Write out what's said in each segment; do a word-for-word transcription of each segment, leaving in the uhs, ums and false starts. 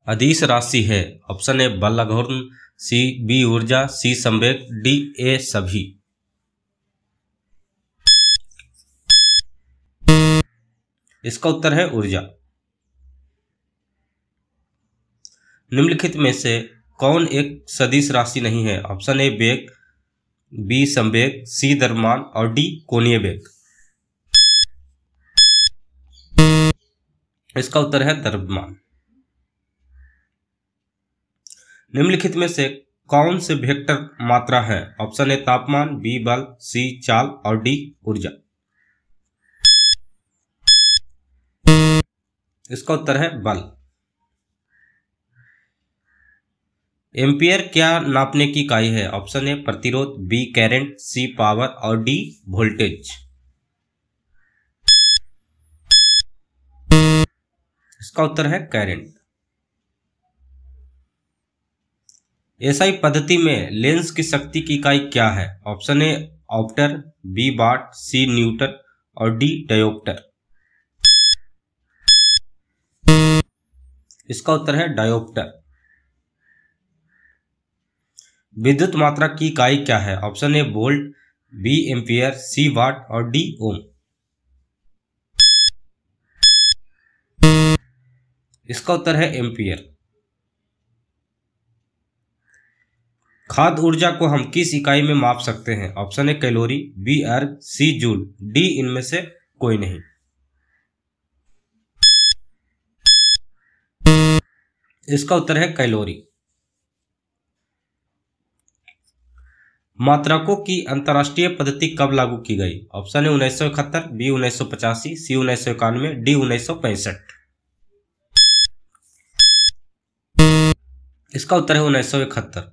अदिश राशि है? ऑप्शन ए बल लघुर्ण, सी बी ऊर्जा, सी संवेग, डी ए सभी। इसका उत्तर है ऊर्जा। निम्नलिखित में से कौन एक सदिश राशि नहीं है? ऑप्शन ए वेग, बी संवेग, सी द्रव्यमान और डी कोणीय वेग। इसका उत्तर है द्रव्यमान। निम्नलिखित में से कौन से वेक्टर मात्रा है? ऑप्शन ए तापमान, बी बल, सी चाल और डी ऊर्जा। इसका उत्तर है बल। एम्पियर क्या नापने की इकाई है? ऑप्शन ए प्रतिरोध, बी करंट, सी पावर और डी वोल्टेज। इसका उत्तर है करंट। एसआई पद्धति में लेंस की शक्ति की इकाई क्या है? ऑप्शन ए ऑप्टर, बी वाट, सी न्यूटन और डी डायोप्टर। इसका उत्तर है डायोप्टर। विद्युत मात्रा की इकाई क्या है? Option A volt, B ampere, C watt और डी ओम। इसका उत्तर है एम्पियर। खाद्य ऊर्जा को हम किस इकाई में माप सकते हैं? ऑप्शन ए कैलोरी, बी अर्ग, सी जूल, डी इनमें से कोई नहीं। इसका उत्तर है कैलोरी। मात्रकों की अंतर्राष्ट्रीय पद्धति कब लागू की गई? ऑप्शन ए उन्नीस सौ इकहत्तर, बी उन्नीस सौ पचासी, सी उन्नीस सौ इक्यानवे, डी उन्नीस सौ पैंसठ। इसका उत्तर है उन्नीस सौ इकहत्तर।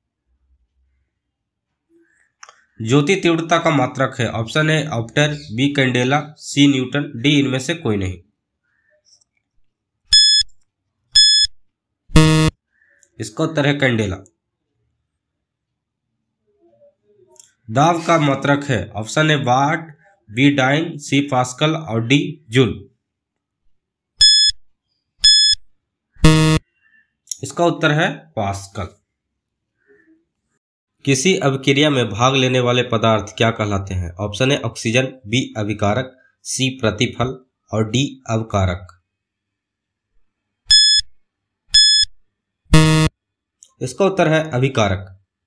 ज्योति तीव्रता का मात्रक है? ऑप्शन ए ऑप्टर, B candela, C newton, D इनमें से कोई नहीं। इसका उत्तर है कैंडेला। दाब का मात्रक है? Option A watt, B dyne, C pascal और डी जूल। इसका उत्तर है पास्कल। किसी अभिक्रिया में भाग लेने वाले पदार्थ क्या कहलाते हैं? ऑप्शन ए ऑक्सीजन, बी अभिकारक, सी प्रतिफल और डी अवकारक। इसका उत्तर है अभिकारक।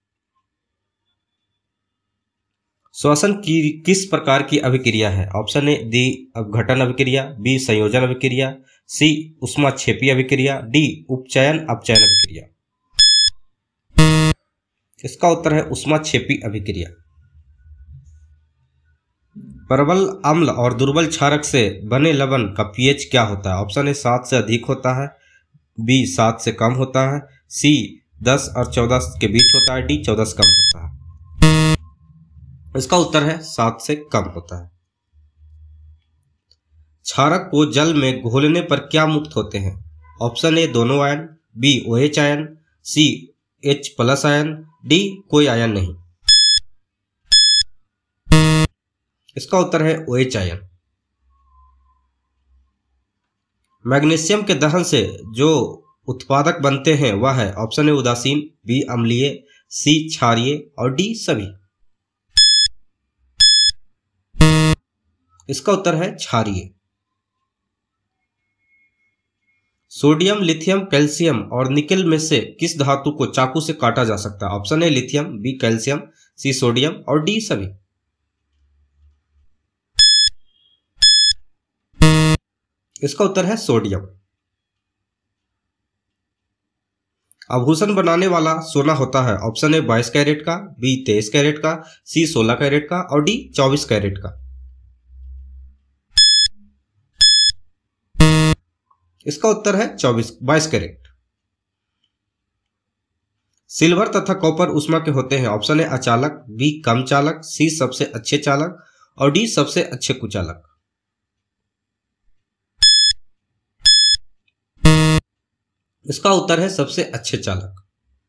श्वसन की किस प्रकार की अभिक्रिया है? ऑप्शन ए दी अपघटन अभिक्रिया, बी संयोजन अभिक्रिया, सी ऊष्माक्षेपी अभिक्रिया, डी उपचयन अपचयन अभिक्रिया। इसका उत्तर है ऊष्माक्षेपी अभिक्रिया। प्रबल अम्ल और दुर्बल क्षारक से बने लवण का पीएच क्या होता है? ऑप्शन ए सात से अधिक होता है, बी सात से कम होता है, सी दस और चौदह के बीच होता है, डी चौदह से कम होता है। इसका उत्तर है सात से कम होता है। क्षारक को जल में घोलने पर क्या मुक्त होते हैं? ऑप्शन ए दोनों ion, B O H ion, C H plus ion, D कोई आयन नहीं। इसका उत्तर है ओएच आयन। मैग्नीशियम के दहन से जो उत्पादक बनते हैं वह है? ऑप्शन ए उदासीन, बी अम्लीय, सी क्षारीय और डी सभी। इसका उत्तर है क्षारीय। सोडियम, लिथियम, कैल्शियम और निकेल में से किस धातु को चाकू से काटा जा सकता है? Option A lithium, B calcium, C sodium और डी सभी। इसका उत्तर है सोडियम। आभूषण बनाने वाला सोना होता है? ऑप्शन ए बाईस कैरेट का, बी तेईस कैरेट का, सी सोलह कैरेट का और डी चौबीस कैरेट का। इसका उत्तर है चौबीस बाईस कैरेट। सिल्वर तथा कॉपर ऊष्मा के होते हैं? ऑप्शन ए अचालक, बी कम चालक, सी सबसे अच्छे चालक और डी सबसे अच्छे कुचालक। इसका उत्तर है सबसे अच्छे चालक।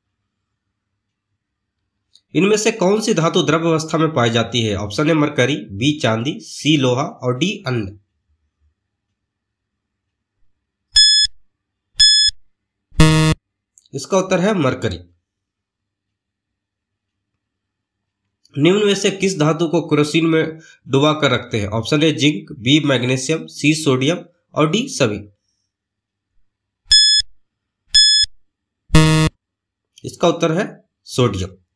इनमें से कौन सी धातु द्रव्य अवस्था में पाई जाती है? ऑप्शन ए मरकरी, बी चांदी, सी लोहा और डी अन्य। इसका उत्तर है मरकरी। निम्न में से किस धातु को केरोसिन में डुबा कर रखते हैं? Option A zinc, B magnesium, C sodium और डी सभी। इसका उत्तर है सोडियम।